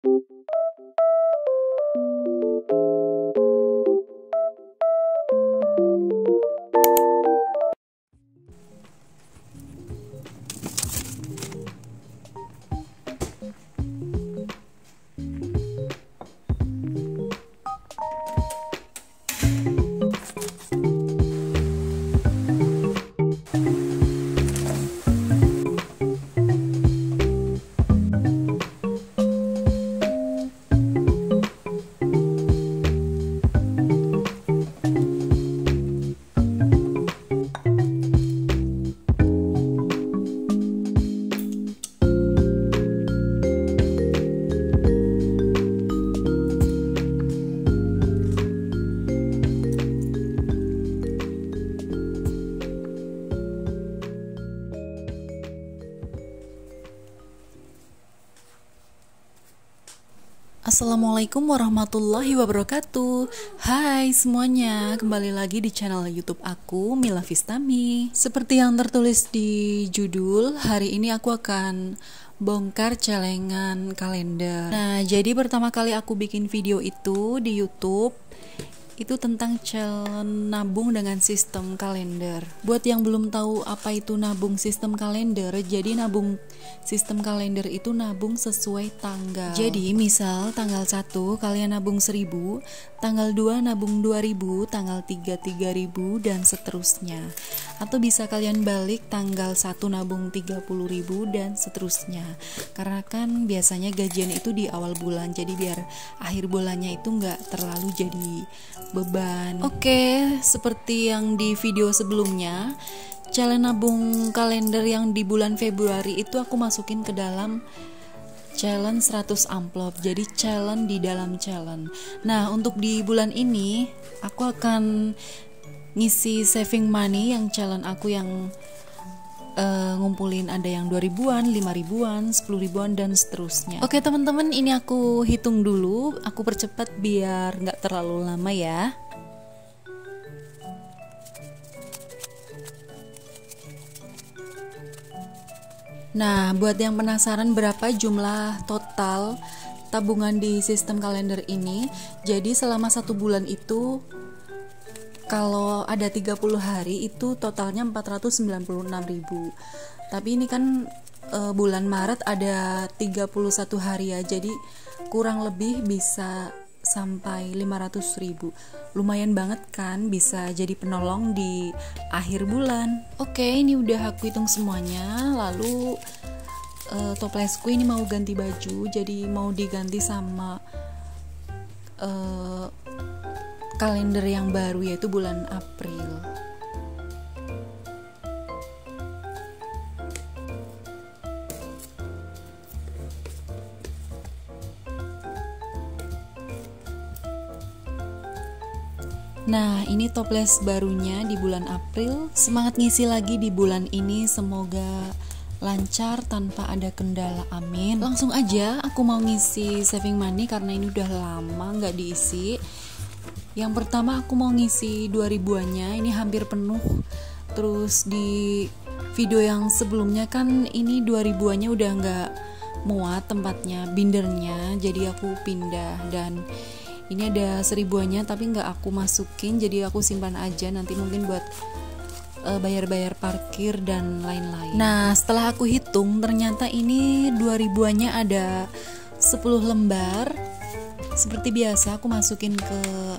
Assalamualaikum warahmatullahi wabarakatuh. Hai semuanya, kembali lagi di channel YouTube aku, Mila Vistami. Seperti yang tertulis di judul, hari ini aku akan bongkar celengan kalender. Nah, jadi pertama kali aku bikin video itu di YouTube itu tentang challenge nabung dengan sistem kalender. Buat yang belum tahu apa itu nabung sistem kalender, jadi nabung sistem kalender itu nabung sesuai tanggal. Jadi misal tanggal 1 kalian nabung 1000, tanggal 2 nabung 2000, tanggal 3 3000 dan seterusnya. Atau bisa kalian balik tanggal 1 nabung 30.000 dan seterusnya. Karena kan biasanya gajian itu di awal bulan, jadi biar akhir bulannya itu nggak terlalu jadi beban. Oke, seperti yang di video sebelumnya, challenge nabung kalender yang di bulan Februari itu aku masukin ke dalam challenge 100 amplop. Jadi challenge di dalam challenge. Nah, untuk di bulan ini aku akan ngisi saving money yang challenge aku yang ngumpulin ada yang 2000-an, 5000-an, 10.000-an dan seterusnya. Oke teman-teman, ini aku hitung dulu, aku percepat biar nggak terlalu lama ya. Nah, buat yang penasaran berapa jumlah total tabungan di sistem kalender ini, jadi selama 1 bulan itu kalau ada 30 hari itu totalnya 496.000. Tapi ini kan bulan Maret ada 31 hari ya, jadi kurang lebih bisa sampai 500.000. Lumayan banget kan, bisa jadi penolong di akhir bulan. Oke, ini udah aku hitung semuanya. Lalu toplesku ini mau ganti baju, jadi mau diganti sama kalender yang baru yaitu bulan April. Nah, ini toples barunya di bulan April. Semangat ngisi lagi di bulan ini, semoga lancar tanpa ada kendala, amin. Langsung aja aku mau ngisi saving money karena ini udah lama nggak diisi. Yang pertama aku mau ngisi 2000-annya, ini hampir penuh. Terus di video yang sebelumnya kan ini 2000-annya udah nggak muat tempatnya, bindernya, jadi aku pindah. Dan ini ada 1000-annya tapi nggak aku masukin, jadi aku simpan aja, nanti mungkin buat bayar-bayar parkir dan lain-lain. Nah, setelah aku hitung ternyata ini 2000-annya ada 10 lembar. Seperti biasa aku masukin ke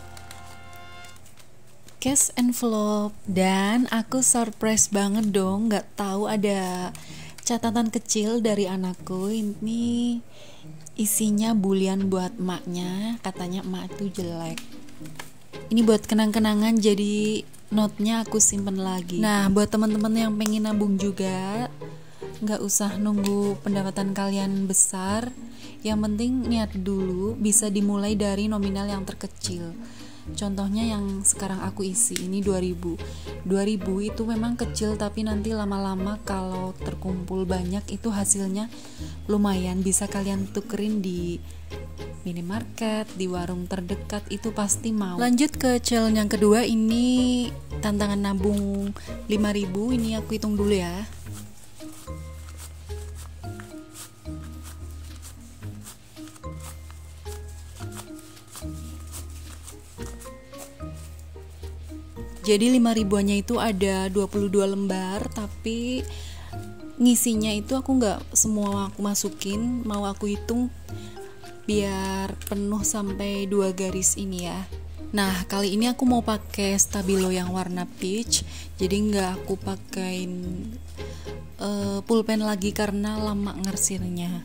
cash envelope dan aku surprise banget dong, nggak tahu ada catatan kecil dari anakku. Ini isinya bulian buat emaknya, katanya emak itu jelek. Ini buat kenang-kenangan, jadi note-nya aku simpen lagi. Nah, buat teman-teman yang pengen nabung juga, nggak usah nunggu pendapatan kalian besar, yang penting niat dulu. Bisa dimulai dari nominal yang terkecil. Contohnya yang sekarang aku isi ini 2000 itu memang kecil, tapi nanti lama-lama kalau terkumpul banyak itu hasilnya lumayan, bisa kalian tukerin di minimarket, di warung terdekat, itu pasti mau. Lanjut ke challenge yang kedua, ini tantangan nabung 5000. Ini aku hitung dulu ya. Jadi 5 ribuannya itu ada 22 lembar, tapi ngisinya itu aku nggak semua aku masukin, mau aku hitung biar penuh sampai 2 garis ini ya. Nah, kali ini aku mau pakai stabilo yang warna peach, jadi nggak aku pakein pulpen lagi karena lama ngersirnya.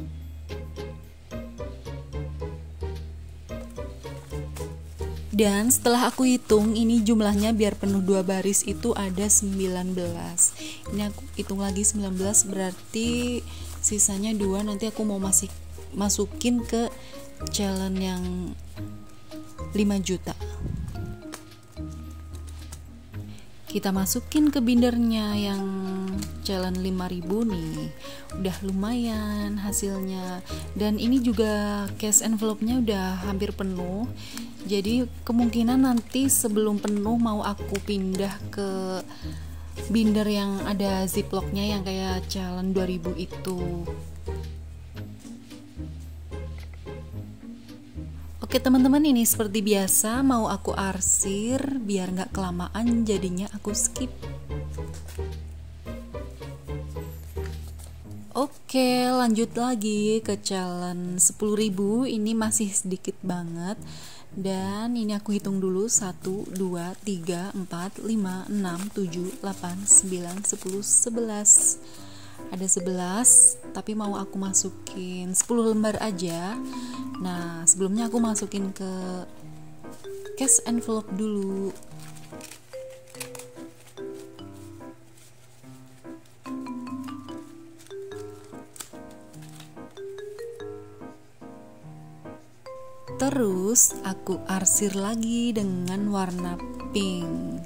Dan setelah aku hitung, ini jumlahnya biar penuh 2 baris itu ada 19. Ini aku hitung lagi 19, berarti sisanya 2. Nanti aku mau masukin ke challenge yang 5 juta. Kita masukin ke bindernya yang challenge 5.000 nih. Udah lumayan hasilnya. Dan ini juga cash envelope-nya udah hampir penuh. Jadi kemungkinan nanti sebelum penuh mau aku pindah ke binder yang ada ziplocknya yang kayak challenge 2000 itu. Oke teman-teman, ini seperti biasa mau aku arsir biar nggak kelamaan, jadinya aku skip. Oke, lanjut lagi ke challenge 10.000. Ini masih sedikit banget. Dan ini aku hitung dulu 1, 2, 3, 4, 5, 6, 7, 8, 9, 10, 11. Ada 11, tapi mau aku masukin 10 lembar aja. Nah, sebelumnya aku masukin ke cash envelope dulu. Terus aku arsir lagi dengan warna pink.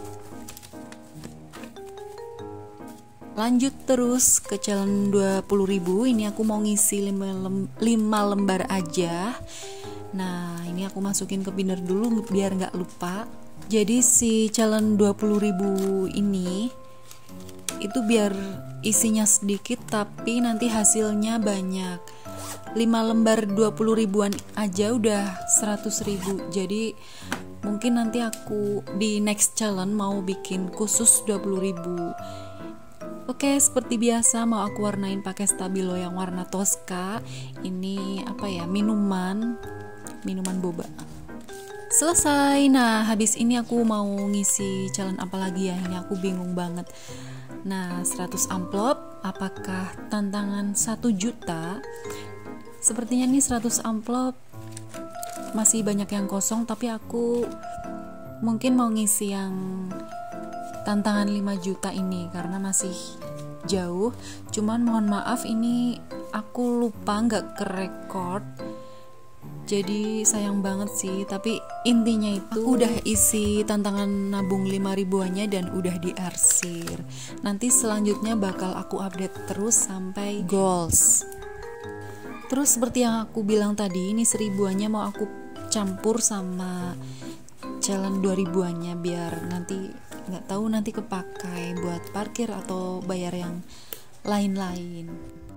Lanjut terus ke challenge 20.000. Ini aku mau ngisi 5 lembar aja. Nah, ini aku masukin ke binder dulu biar nggak lupa. Jadi si challenge 20.000 ini itu biar isinya sedikit tapi nanti hasilnya banyak. 5 lembar 20 ribuan aja udah 100.000. Jadi mungkin nanti aku di next challenge mau bikin khusus 20.000. Oke, seperti biasa mau aku warnain pakai stabilo yang warna Tosca. Ini apa ya, minuman boba. Selesai. Nah, habis ini aku mau ngisi challenge apa lagi ya? Ini aku bingung banget. Nah, 100 amplop, apakah tantangan 1 juta? Sepertinya nih 100 amplop masih banyak yang kosong, tapi aku mungkin mau ngisi yang tantangan 5 juta ini karena masih jauh. Cuman mohon maaf ini aku lupa nggak ke-record, jadi sayang banget sih. Tapi intinya itu aku udah isi tantangan nabung 5 ribuannya dan udah diarsir. Nanti selanjutnya bakal aku update terus sampai goals. Terus seperti yang aku bilang tadi, ini 1000-annya mau aku campur sama challenge 2000-annya biar nanti nggak tahu nanti kepakai buat parkir atau bayar yang lain-lain.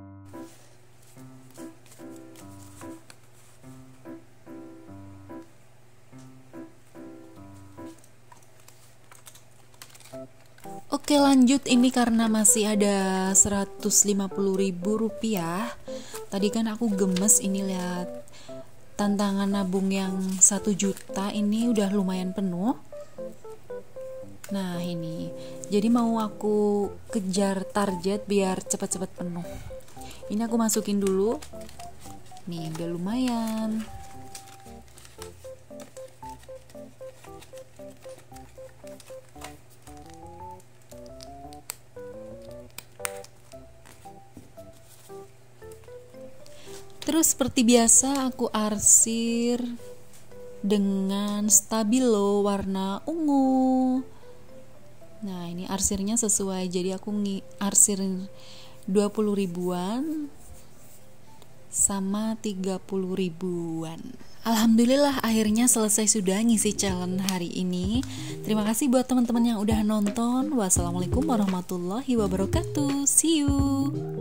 Oke, lanjut. Ini karena masih ada 150.000 rupiah. Tadi kan aku gemes ini lihat tantangan nabung yang 1 juta ini udah lumayan penuh. Nah ini, jadi mau aku kejar target biar cepat-cepat penuh. Ini aku masukin dulu. Nih udah lumayan. Terus seperti biasa aku arsir dengan stabilo warna ungu. Nah ini arsirnya sesuai, jadi aku arsir 20 ribuan sama 30 ribuan. Alhamdulillah akhirnya selesai sudah ngisi challenge hari ini. Terima kasih buat teman-teman yang udah nonton. Wassalamualaikum warahmatullahi wabarakatuh. See you.